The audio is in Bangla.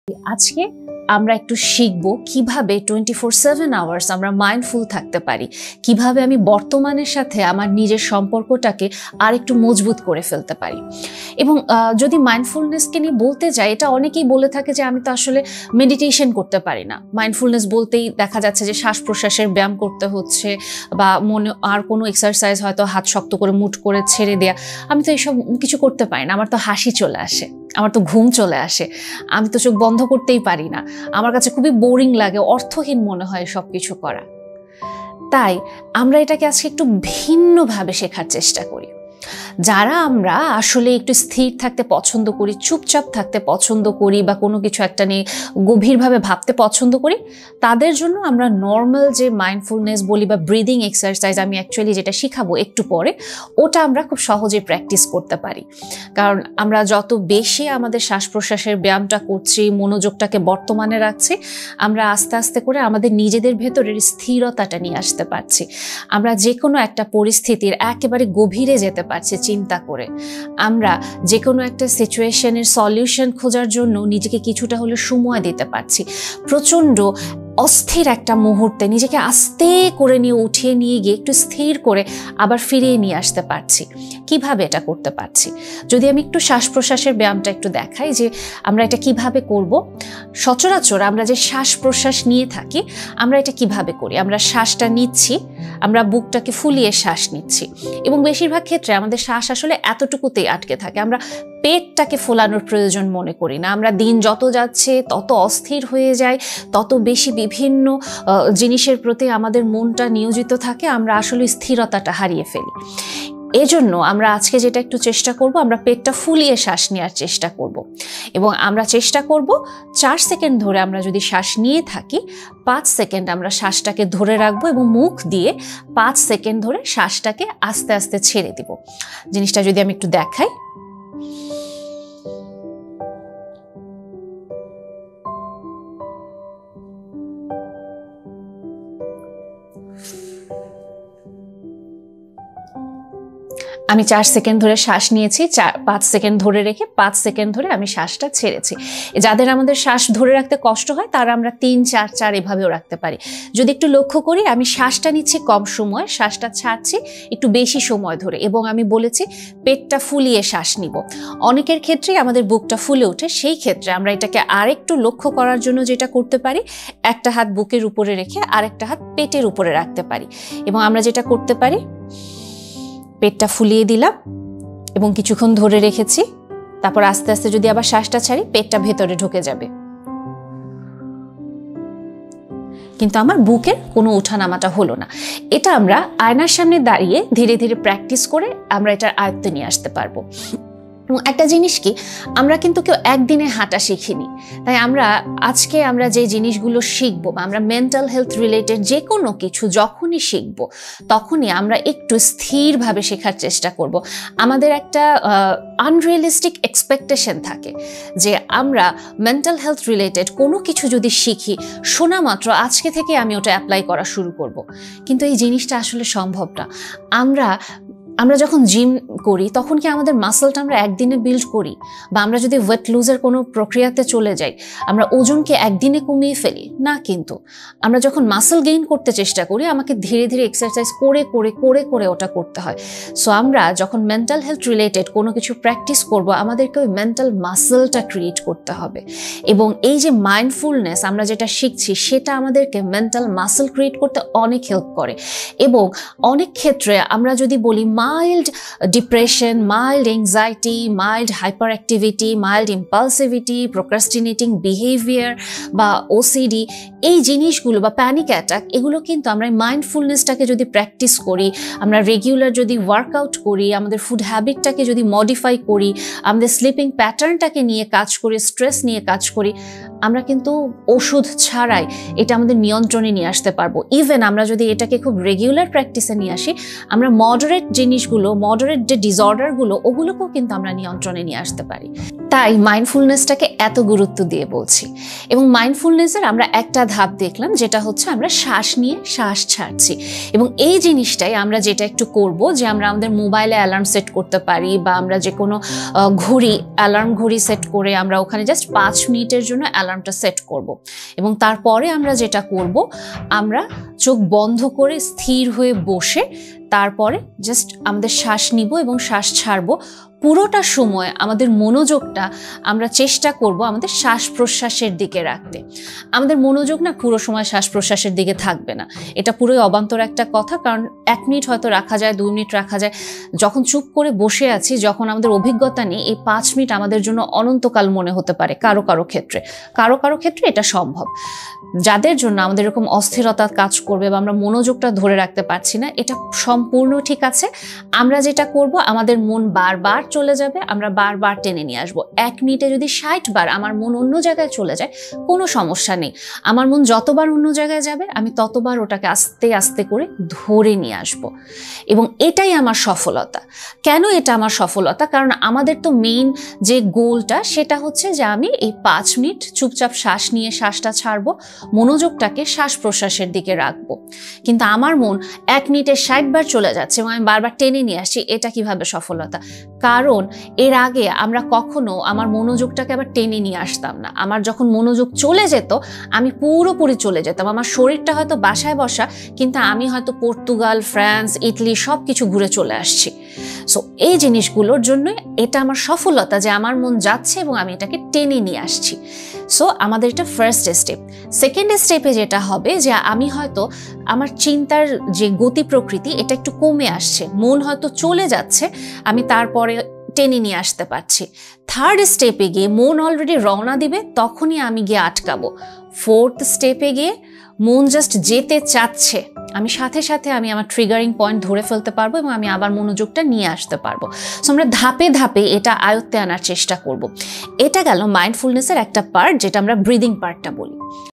আজকে আমরা একটু শিখব কিভাবে 24/7 আওয়ার্স আমরা মাইন্ডফুল থাকতে পারি, কিভাবে আমি বর্তমানের সাথে আমার নিজের সম্পর্কটাকে আর একটু মজবুত করে ফেলতে পারি। এবং যদি মাইন্ডফুলনেসকে নিয়ে বলতে যাই, এটা অনেকেই বলে থাকে যে আমি তো আসলে মেডিটেশন করতে পারি না। মাইন্ডফুলনেস বলতেই দেখা যাচ্ছে যে শ্বাস প্রশ্বাসের ব্যায়াম করতে হচ্ছে বা মনে আর কোনো এক্সারসাইজ, হয়তো হাত শক্ত করে মুঠ করে ছেড়ে দেয়া। আমি তো এইসব কিছু করতে পারি না, আমার তো হাসি চলে আসে, আমার তো ঘুম চলে আসে, আমি তো চোখ বন্ধ করতেই পারি না, আমার কাছে খুবই বোরিং লাগে, অর্থহীন মনে হয় সব কিছু করা। তাই আমরা এটাকে আজকে একটু ভিন্নভাবে শেখার চেষ্টা করি। যারা আমরা আসলে একটু স্থির থাকতে পছন্দ করি, চুপচাপ থাকতে পছন্দ করি বা কোনো কিছু একটা নিয়ে গভীরভাবে ভাবতে পছন্দ করি, তাদের জন্য আমরা নর্মাল যে মাইন্ডফুলনেস বলি বা ব্রিদিং এক্সারসাইজ আমি অ্যাকচুয়ালি যেটা শিখাবো একটু পরে, ওটা আমরা খুব সহজে প্র্যাকটিস করতে পারি। কারণ আমরা যত বেশি আমাদের শ্বাস প্রশ্বাসের ব্যায়ামটা করছি, মনোযোগটাকে বর্তমানে রাখছি, আমরা আস্তে আস্তে করে আমাদের নিজেদের ভেতরের স্থিরতাটা নিয়ে আসতে পারছি। আমরা যে কোনো একটা পরিস্থিতির একেবারে গভীরে যেতে পারছি চিন্তা করে। আমরা যে কোনো একটা সিচুয়েশনের সলিউশন খোঁজার জন্য নিজেকে কিছুটা হলে সময় দিতে পারছি। প্রচণ্ড অস্থির একটা মুহূর্তে নিজেকে আস্তে করে নিয়ে উঠিয়ে নিয়ে গিয়ে একটু স্থির করে আবার ফিরিয়ে নিয়ে আসতে পারছি। কিভাবে এটা করতে পারছি? যদি আমি একটু শ্বাস প্রশ্বাসের ব্যায়ামটা একটু দেখাই যে আমরা এটা কিভাবে করব। সচরাচর আমরা যে শ্বাস প্রশ্বাস নিয়ে থাকি, আমরা এটা কিভাবে করি? আমরা শ্বাসটা নিচ্ছি, আমরা বুকটাকে ফুলিয়ে শ্বাস নিচ্ছি, এবং বেশিরভাগ ক্ষেত্রে আমাদের শ্বাস আসলে এতটুকুতেই আটকে থাকে। আমরা পেটটাকে ফোলানোর প্রয়োজন মনে করি না। আমরা দিন যত যাচ্ছে তত অস্থির হয়ে যায়, তত বেশি বিভিন্ন জিনিসের প্রতি আমাদের মনটা নিয়োজিত থাকে, আমরা আসলে স্থিরতাটা হারিয়ে ফেলি। এজন্য আমরা আজকে যেটা একটু চেষ্টা করব, আমরা পেটটা ফুলিয়ে শ্বাস নেওয়ার চেষ্টা করব। এবং আমরা চেষ্টা করব 4 সেকেন্ড ধরে আমরা যদি শ্বাস নিয়ে থাকি, 5 সেকেন্ড আমরা শ্বাসটাকে ধরে রাখবো এবং মুখ দিয়ে 5 সেকেন্ড ধরে শ্বাসটাকে আস্তে আস্তে ছেড়ে দিব। জিনিসটা যদি আমি একটু দেখাই, আমি 4 সেকেন্ড ধরে শ্বাস নিয়েছি, 5 সেকেন্ড ধরে রেখে 5 সেকেন্ড ধরে আমি শ্বাসটা ছেড়েছি। যাদের আমাদের শ্বাস ধরে রাখতে কষ্ট হয় তারা আমরা 3-4-4 এভাবেও রাখতে পারি। যদি একটু লক্ষ্য করি, আমি শ্বাসটা নিচ্ছি কম সময়, শ্বাসটা ছাড়ছি একটু বেশি সময় ধরে, এবং আমি বলেছি পেটটা ফুলিয়ে শ্বাস নিব। অনেকের ক্ষেত্রেই আমাদের বুকটা ফুলে ওঠে, সেই ক্ষেত্রে আমরা এটাকে আরেকটু লক্ষ্য করার জন্য যেটা করতে পারি, একটা হাত বুকের উপরে রেখে আরেকটা হাত পেটের উপরে রাখতে পারি। এবং আমরা যেটা করতে পারি, পেটটা ফুলিয়ে দিলাম এবং কিছুক্ষণ ধরে রেখেছি, তারপর আস্তে আস্তে যদি আবার শ্বাসটা ছাড়ি, পেটটা ভেতরে ঢুকে যাবে, কিন্তু আমার বুকের কোনো ওঠানামাটা হলো না। এটা আমরা আয়নার সামনে দাঁড়িয়ে ধীরে ধীরে প্র্যাকটিস করে আমরা এটার আয়ত্তে নিয়ে আসতে পারবো। এবং একটা জিনিস কি, আমরা কিন্তু কেউ একদিনে হাঁটা শিখিনি। তাই আজকে আমরা যে জিনিসগুলো শিখবো বা আমরা মেন্টাল হেলথ রিলেটেড যে কোনো কিছু যখনই শিখবো, তখনই আমরা একটু স্থিরভাবে শেখার চেষ্টা করব। আমাদের একটা আনরিয়েলিস্টিক এক্সপেকটেশন থাকে যে আমরা মেন্টাল হেলথ রিলেটেড কোনো কিছু যদি শিখি, শোনা মাত্র আজকে থেকে আমি ওটা অ্যাপ্লাই করা শুরু করব। কিন্তু এই জিনিসটা আসলে সম্ভব না। আমরা যখন জিম করি তখন কি আমাদের মাসলটা আমরা একদিনে বিল্ড করি? বা আমরা যদি ওয়েট লুজের কোনো প্রক্রিয়াতে চলে যাই, আমরা ওজনকে একদিনে কমিয়ে ফেলি না। কিন্তু আমরা যখন মাসল গেইন করতে চেষ্টা করি, আমাকে ধীরে ধীরে এক্সারসাইজ করে করে করে করে ওটা করতে হয়। সো আমরা যখন মেন্টাল হেলথ রিলেটেড কোনো কিছু প্র্যাকটিস করব, আমাদেরকে ওই মেন্টাল মাসলটা ক্রিয়েট করতে হবে। এবং এই যে মাইন্ডফুলনেস আমরা যেটা শিখছি, সেটা আমাদেরকে মেন্টাল মাসল ক্রিয়েট করতে অনেক হেল্প করে। এবং অনেক ক্ষেত্রে আমরা যদি বলি mild depression, mild anxiety, mild hyperactivity, mild impulsivity, procrastinating behaviour বা ওসিডি, এই জিনিসগুলো বা প্যানিক অ্যাটাক, এগুলো কিন্তু আমরা মাইন্ডফুলনেসটাকে যদি প্র্যাকটিস করি, আমরা রেগুলার যদি ওয়ার্কআউট করি, আমাদের ফুড হ্যাবিটটাকে যদি মডিফাই করি, আমাদের স্লিপিং প্যাটার্নটাকে নিয়ে কাজ করি, স্ট্রেস নিয়ে কাজ করি, আমরা কিন্তু ওষুধ ছাড়াই এটা আমাদের নিয়ন্ত্রণে নিয়ে আসতে পারবো। ইভেন আমরা যদি এটাকে খুব রেগুলার প্র্যাকটিসে নিয়ে আসি, আমরা মডারেট জিনিসগুলো, মডারেট যে ডিসঅর্ডারগুলো, ওগুলোকেও কিন্তু আমরা নিয়ন্ত্রণে নিয়ে আসতে পারি। তাই মাইন্ডফুলনেসটাকে এত গুরুত্ব দিয়ে বলছি। এবং মাইন্ডফুলনেসের আমরা একটা ধাপ দেখলাম, যেটা হচ্ছে আমরা শ্বাস নিয়ে শ্বাস ছাড়ছি। এবং এই জিনিসটাই আমরা যেটা একটু করব, যে আমরা আমাদের মোবাইলে অ্যালার্ম সেট করতে পারি, বা আমরা যে কোনো ঘড়ি, অ্যালার্ম ঘড়ি সেট করে আমরা ওখানে জাস্ট 5 মিনিটের জন্য অ্যালার্মটা সেট করব। এবং তারপরে আমরা যেটা করব, আমরা চোখ বন্ধ করে স্থির হয়ে বসে তারপরে জাস্ট আমাদের শ্বাস নিব এবং শ্বাস ছাড়ব। পুরোটা সময় আমাদের মনোযোগটা আমরা চেষ্টা করব আমাদের শ্বাস প্রশ্বাসের দিকে রাখতে। আমাদের মনোযোগ না পুরো সময় শ্বাস প্রশ্বাসের দিকে থাকবে না, এটা পুরোই অবান্তর একটা কথা। কারণ 1 মিনিট হয়তো রাখা যায়, 2 মিনিট রাখা যায়। যখন চুপ করে বসে আছি, যখন আমাদের অভিজ্ঞতা নেই, এই 5 মিনিট আমাদের জন্য অনন্তকাল মনে হতে পারে কারো কারো ক্ষেত্রে এটা সম্ভব। যাদের জন্য আমাদের এরকম অস্থিরতা কাজ করবে বা আমরা মনোযোগটা ধরে রাখতে পারছি না, এটা সম্পূর্ণ ঠিক আছে। আমরা যেটা করব, আমাদের মন বারবার চলে যাবে, আমরা বারবার টেনে নিয়ে আসবো। 1 মিনিটে যদি 60 বার আমার মন অন্য জায়গায় চলে যায়, কোনো সমস্যা নেই। আমার মন যতবার অন্য জায়গায় যাবে, আমি ততবার ওটাকে আস্তে আস্তে করে ধরে নিয়ে আসব। এবং এটাই আমার সফলতা। কেন এটা আমার সফলতা? কারণ আমাদের তো মেইন যে গোলটা, সেটা হচ্ছে যে আমি এই 5 মিনিট চুপচাপ শ্বাস নিয়ে শ্বাসটা ছাড়বো, মনোযোগটাকে শ্বাস প্রশ্বাসের দিকে রাখবো। কিন্তু আমার মন 1 মিনিটে 60 বার চলে যাচ্ছে এবং আমি বারবার টেনে নিয়ে আসছি। এটা কিভাবে সফলতা? কারণ এর আগে আমরা কখনো আমার মনোযোগটাকে আবার টেনে নিয়ে আসতাম না। আমার যখন মনোযোগ চলে যেত, আমি পুরোপুরি চলে যেতাম। আমার শরীরটা হয়তো বাসায় বসা, কিন্তু আমি হয়তো পর্তুগাল, ফ্রান্স, ইটালি সব কিছু ঘুরে চলে আসছি। সো এই জিনিসগুলোর জন্যই এটা আমার সফলতা, যে আমার মন যাচ্ছে এবং আমি এটাকে টেনে নিয়ে আসছি। সো আমাদের এটা ফার্স্ট স্টেপ। সেকেন্ড স্টেপে যেটা হবে, যে আমি হয়তো আমার চিন্তার যে গতি প্রকৃতি, এটা একটু কমে আসছে, মন হয়তো চলে যাচ্ছে, আমি তারপরে টেনে নিয়ে আসতে পারছি। থার্ড স্টেপে গিয়ে মন অলরেডি রওনা দিবে, তখনই আমি গিয়ে আটকাবো। ফোর্থ স্টেপে গিয়ে মন জাস্ট যেতে চাচ্ছে, আমি সাথে সাথে আমি আমার ট্রিগারিং পয়েন্ট ধরে ফেলতে পারবো এবং আমি আবার মনোযোগটা নিয়ে আসতে পারবো। সো আমরা ধাপে ধাপে এটা আয়ত্তে আনার চেষ্টা করব। এটা গেল মাইন্ডফুলনেসের একটা পার্ট, যেটা আমরা ব্রিদিং পার্টটা বলি।